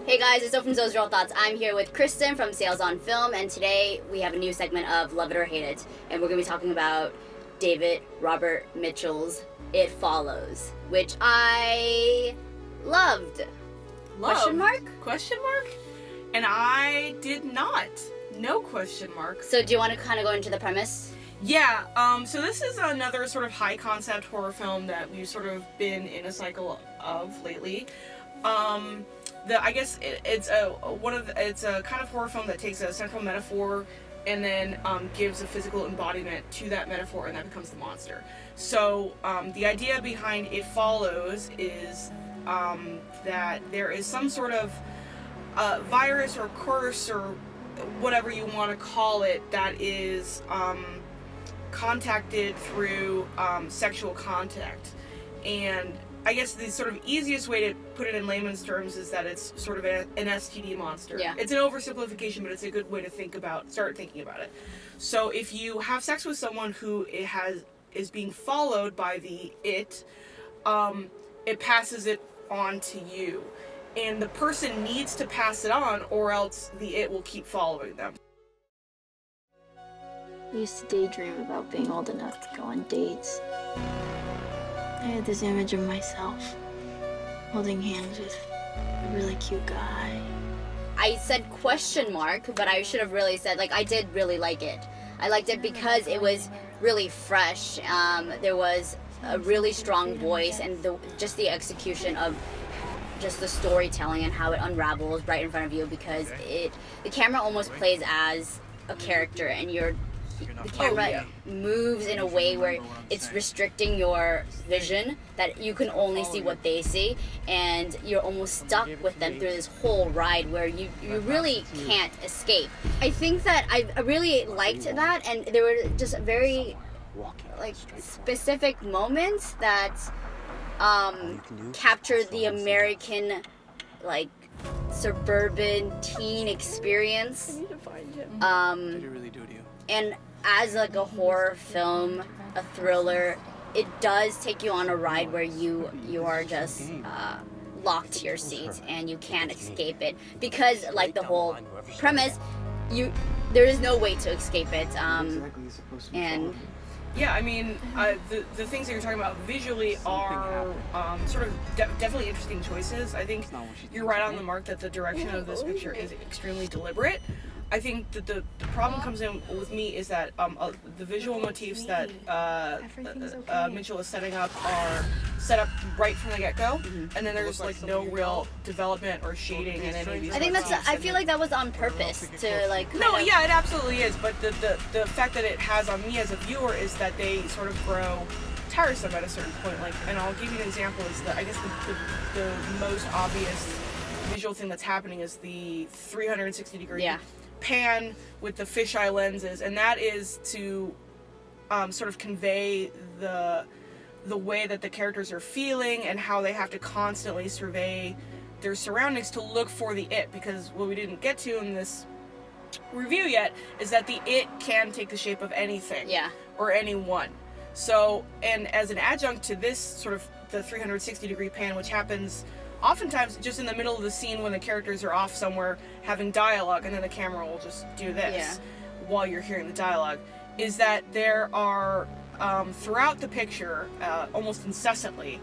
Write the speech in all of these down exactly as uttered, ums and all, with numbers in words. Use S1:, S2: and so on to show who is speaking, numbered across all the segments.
S1: Hey guys, it's O from Zoe's Real Thoughts. I'm here with Kristen from Sales on Film, and today we have a new segment of Love It or Hate It, and we're going to be talking about David Robert Mitchell's It Follows, which I loved.
S2: Love.
S1: Question mark?
S2: Question mark? And I did not. No question mark.
S1: So do you want to kind of go into the premise?
S2: Yeah, um, so this is another sort of high concept horror film that we've sort of been in a cycle of lately. Um, the, I guess it, it's a one of the, it's a kind of horror film that takes a central metaphor and then um, gives a physical embodiment to that metaphor, and that becomes the monster. So um, the idea behind It Follows is um, that there is some sort of uh, virus or curse or whatever you want to call it that is um, contacted through um, sexual contact. And I guess the sort of easiest way to put it in layman's terms is that it's sort of a, an S T D monster.
S1: Yeah.
S2: It's an oversimplification, but it's a good way to think about, start thinking about it. So if you have sex with someone who it has is being followed by the it, um, it passes it on to you. And the person needs to pass it on, or else the it will keep following them.
S3: I used to daydream about being old enough to go on dates. I had this image of myself holding hands with a really cute guy.
S1: I said question mark, but I should have really said, like, I did really like it. I liked it because it was really fresh. Um, there was a really strong voice, and the, just the execution of just the storytelling and how it unravels right in front of you, because it the camera almost plays as a character, and you're the camera
S2: oh, yeah.
S1: moves in a way where it's restricting your vision, that you can only see what they see, and you're almost stuck with them through this whole ride where you, you really can't escape. I think that I really liked that, and there were just very like specific moments that um, captured the American like suburban teen experience.
S3: I need to find him.
S1: Um,
S4: Did it really do to you?
S1: And as like a horror film, a thriller, it does take you on a ride where you you are just uh, locked to your seat and you can't escape it, because like the whole premise, you there is no way to escape it. Um, and
S2: Yeah, I mean, uh, the, the things that you're talking about visually are um, sort of de definitely interesting choices. I think you're right on the mark that the direction of this picture is extremely deliberate. I think that the, the problem comes in with me is that um, uh, the visual motifs that uh, uh, Mitchell is setting up are set up right from the get-go, mm-hmm. and then there's like no real development or shading in any of these.
S1: I think that's.
S2: motifs.
S1: I feel like that was on purpose to like.
S2: No,
S1: of,
S2: yeah, it absolutely is. But the, the the fact that it has on me as a viewer is that they sort of grow tiresome at a certain point. Like, and I'll give you an example. Is that I guess the, the the most obvious visual thing that's happening is the three hundred sixty degree.
S1: Yeah.
S2: Pan with the fisheye lenses, and that is to um, sort of convey the the way that the characters are feeling and how they have to constantly survey their surroundings to look for the it, because what we didn't get to in this review yet is that the it can take the shape of anything,
S1: yeah,
S2: or anyone. So, and as an adjunct to this sort of the three hundred sixty degree pan, which happens oftentimes just in the middle of the scene when the characters are off somewhere having dialogue, and then the camera will just do this
S1: yeah.
S2: while you're hearing the dialogue, is that there are, um, throughout the picture, uh, almost incessantly,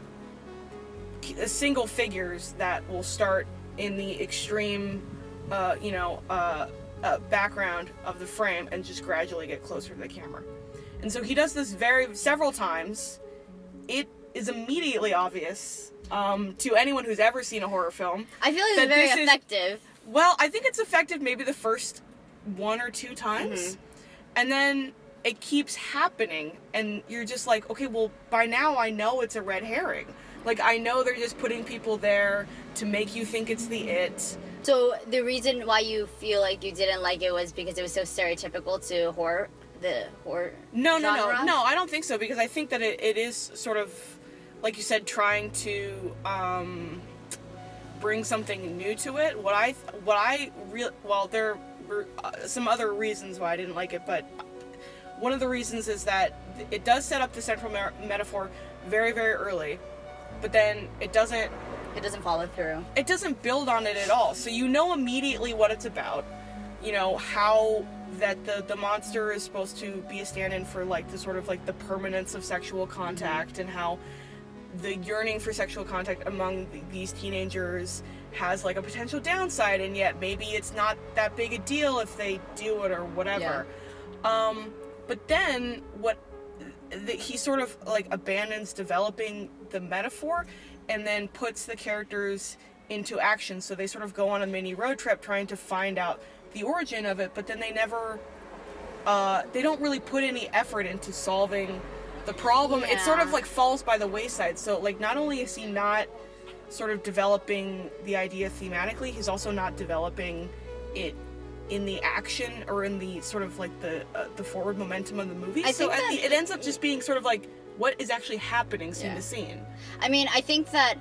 S2: single figures that will start in the extreme, uh, you know, uh, uh, background of the frame and just gradually get closer to the camera. And so he does this very, several times. It is immediately obvious Um, to anyone who's ever seen a horror film.
S1: I feel like it's very effective.
S2: Is, well, I think it's effective maybe the first one or two times. Mm-hmm. And then it keeps happening, and you're just like, okay, well, by now I know it's a red herring. Like, I know they're just putting people there to make you think it's the it.
S1: So the reason why you feel like you didn't like it was because it was so stereotypical to horror, the horror
S2: No, no,
S1: genre?
S2: no, no, I don't think so, because I think that it, it is sort of, like you said, trying to um, bring something new to it. What I, what I real, well, there were uh, some other reasons why I didn't like it, but one of the reasons is that it does set up the central metaphor very, very early, but then it doesn't
S1: It doesn't follow through.
S2: It doesn't build on it at all. So you know immediately what it's about. You know, how that the, the monster is supposed to be a stand-in for, like, the sort of, like, the permanence of sexual contact, mm-hmm. and how the yearning for sexual contact among the, these teenagers has, like, a potential downside, and yet maybe it's not that big a deal if they do it or whatever. Yeah. Um, but then, what, the, he sort of, like, abandons developing the metaphor, and then puts the characters into action, so they sort of go on a mini road trip trying to find out the origin of it, but then they never, uh, they don't really put any effort into solving the problem. Yeah. It sort of, like, falls by the wayside. So, like, not only is he not sort of developing the idea thematically, he's also not developing it in the action or in the sort of, like, the uh, the forward momentum of the movie.
S1: I
S2: so
S1: think
S2: at
S1: that
S2: the, it ends up just being sort of like, what is actually happening scene
S1: yeah.
S2: to scene?
S1: I mean, I think that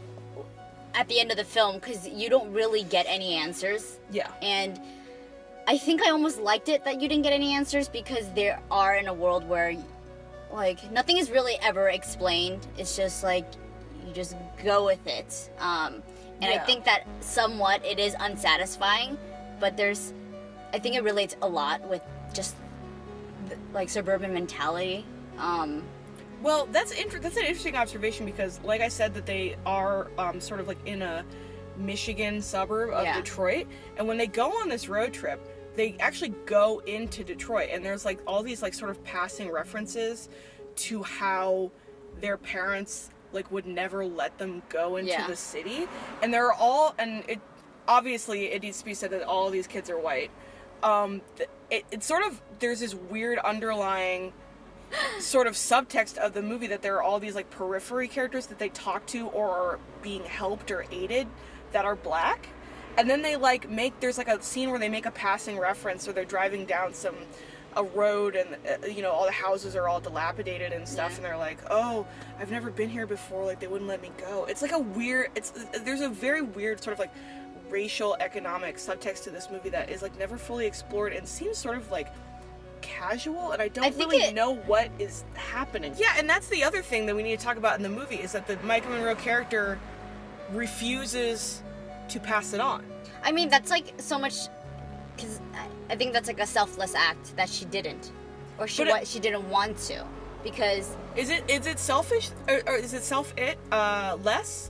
S1: at the end of the film, because you don't really get any answers.
S2: Yeah.
S1: And I think I almost liked it that you didn't get any answers, because there are in a world where, like, nothing is really ever explained. It's just, like, you just go with it. Um, and
S2: yeah.
S1: I think that somewhat it is unsatisfying, but there's, I think it relates a lot with just, like, suburban mentality. Um,
S2: well, that's inter- that's an interesting observation, because, like I said, that they are um, sort of, like, in a Michigan suburb of
S1: yeah.
S2: Detroit, and when they go on this road trip, they actually go into Detroit, and there's, like, all these, like, sort of passing references to how their parents, like, would never let them go into
S1: yeah.
S2: the city, and they're all, and it obviously it needs to be said that all of these kids are white. Um, it, it's sort of, there's this weird underlying sort of subtext of the movie that there are all these, like, periphery characters that they talk to or are being helped or aided that are black. And then they, like, make, there's, like, a scene where they make a passing reference, or they're driving down some, a road, and, uh, you know, all the houses are all dilapidated and stuff, yeah. and they're like, oh, I've never been here before, like, they wouldn't let me go. It's, like, a weird, it's, there's a very weird sort of, like, racial, economic subtext to this movie that is, like, never fully explored, and seems sort of, like, casual, and I don't I really it... know what is happening. Yeah, and that's the other thing that we need to talk about in the movie, is that the Michael Monroe character refuses to pass it on.
S1: I mean, that's, like, so much, because I think that's, like, a selfless act that she didn't, or she it, she didn't want to, because
S2: is it is it selfish, or, or is it self it uh less?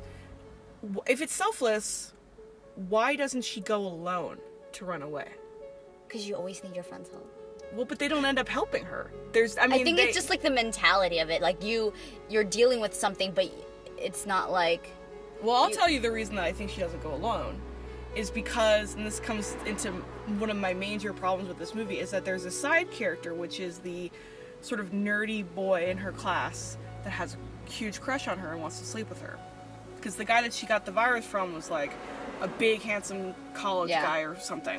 S2: If it's selfless, why doesn't she go alone to run away?
S1: Because you always need your friend's help.
S2: Well, but they don't end up helping her. There's, I mean,
S1: I think
S2: they,
S1: it's just, like, the mentality of it. Like, you you're dealing with something, but it's not like.
S2: Well, I'll you... tell you the reason that I think she doesn't go alone is because, and this comes into one of my major problems with this movie, is that there's a side character, which is the sort of nerdy boy in her class that has a huge crush on her and wants to sleep with her. Because the guy that she got the virus from was, like, a big, handsome college yeah. guy or something.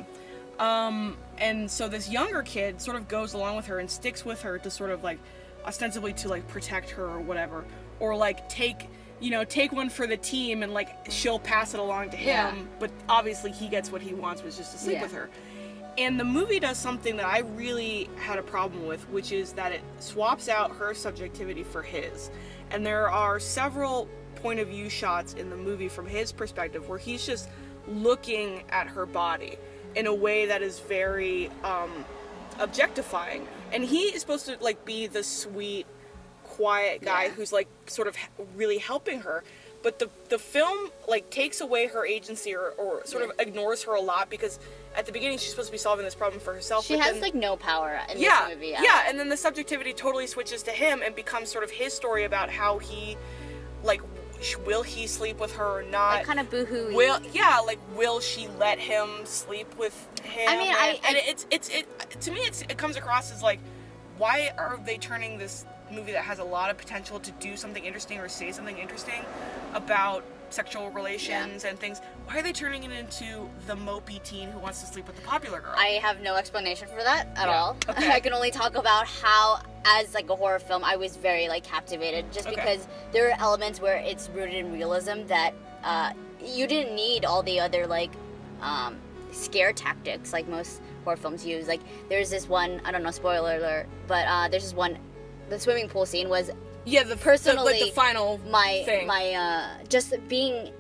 S2: Um, and so this younger kid sort of goes along with her and sticks with her to sort of, like, ostensibly to, like, protect her or whatever. Or, like, take... you know, take one for the team, and, like, she'll pass it along to him, yeah. but obviously he gets what he wants, which is just to sleep yeah. with her. And the movie does something that I really had a problem with, which is that it swaps out her subjectivity for his. And there are several point of view shots in the movie from his perspective where he's just looking at her body in a way that is very um, objectifying. And he is supposed to, like, be the sweet, quiet guy yeah. who's, like, sort of really helping her, but the the film, like, takes away her agency, or, or sort yeah. of ignores her a lot, because at the beginning she's supposed to be solving this problem for herself.
S1: She has then, like, no power in
S2: yeah,
S1: this movie.
S2: Yeah, yeah, and then the subjectivity totally switches to him and becomes sort of his story about how he, like, will he sleep with her or not?
S1: Like, kind of boohoo-y.
S2: Will yeah, like, will she let him sleep with him?
S1: I mean,
S2: and,
S1: I, I
S2: and it's it's it to me it's it comes across as, like, why are they turning this movie that has a lot of potential to do something interesting or say something interesting about sexual relations yeah. and things, why are they turning it into the mopey teen who wants to sleep with the popular girl?
S1: I have no explanation for that at
S2: yeah.
S1: all.
S2: Okay.
S1: I can only talk about how, as, like, a horror film, I was very, like, captivated, just okay. because there are elements where it's rooted in realism that uh, you didn't need all the other, like, um, scare tactics like most horror films use. Like, there's this one, I don't know, spoiler alert, but uh, there's this one, the swimming pool scene was
S2: yeah the
S1: personally
S2: the, like the final
S1: my
S2: thing.
S1: my uh just being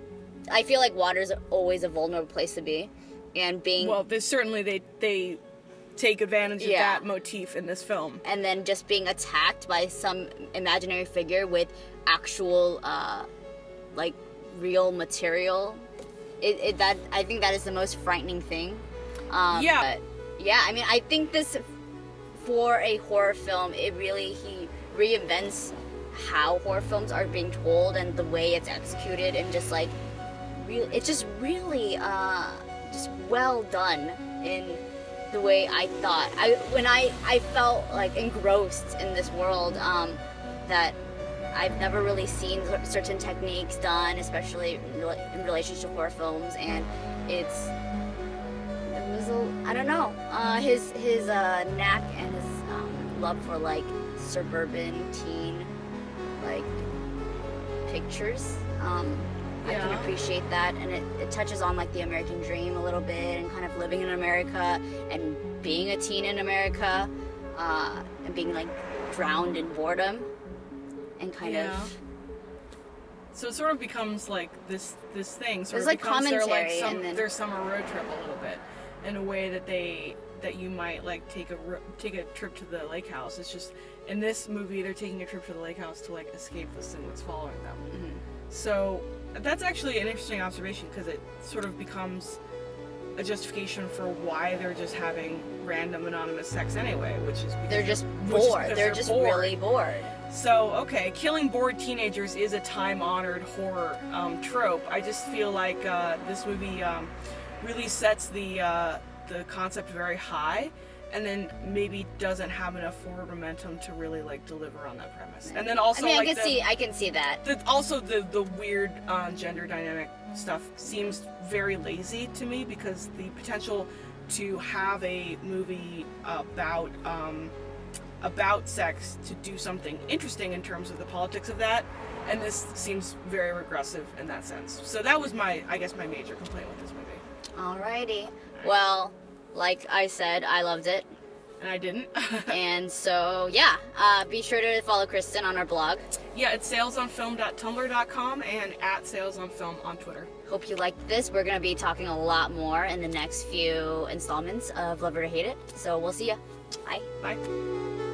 S1: I feel like water's always a vulnerable place to be, and being
S2: well, there's certainly they they take advantage of
S1: Yeah.
S2: that motif in this film.
S1: and then just being attacked by some imaginary figure with actual uh, like real material. It, it that I think that is the most frightening thing. Um,
S2: Yeah.
S1: But yeah, I mean, I think this for a horror film, it really he reinvents how horror films are being told and the way it's executed, and just like real, it's just really uh, just well done in the way I thought. I when I I felt like engrossed in this world um, that I've never really seen certain techniques done, especially in rela- in relation to horror films, and it's it was a, I don't know uh, his his uh, knack and his um, love for like suburban teen like pictures. Um, I can
S2: Yeah.
S1: appreciate that, and it, it touches on like the American dream a little bit, and kind of living in America and being a teen in America, uh, and being like drowned in boredom, and kind
S2: Yeah.
S1: of
S2: So it sort of becomes like this this thing. Sort
S1: There's,
S2: of
S1: like,
S2: becomes their, like,
S1: commentary,
S2: some,
S1: and then-
S2: their summer road trip a little bit, in a way that they that you might like take a ro- take a trip to the lake house. It's just in this movie they're taking a trip to the lake house to like escape this thing that's following them.
S1: Mhm.
S2: So that's actually an interesting observation, because it sort of becomes a justification for why they're just having random anonymous sex anyway, which is because
S1: they're just
S2: which is
S1: bored.
S2: because
S1: They're just
S2: bored.
S1: really bored.
S2: So, okay, killing bored teenagers is a time-honored horror um, trope. I just feel like uh, this movie um, really sets the uh, the concept very high, and then maybe doesn't have enough forward momentum to really like deliver on that premise. And then also,
S1: I mean,
S2: like
S1: I can
S2: the,
S1: see, I can see that.
S2: the also the the weird uh, gender dynamic stuff seems very lazy to me, because the potential to have a movie about um, about sex to do something interesting in terms of the politics of that, and this seems very regressive in that sense. So that was my, I guess, my major complaint with this movie.
S1: Alrighty. Well, like I said, I loved it.
S2: And I didn't.
S1: And so, yeah, uh, be sure to follow Kristen on our blog.
S2: Yeah, it's sales on film dot tumblr dot com and at salesonfilm on Twitter.
S1: Hope you liked this. We're going to be talking a lot more in the next few installments of Love It or Hate It. So we'll see ya. Bye.
S2: Bye.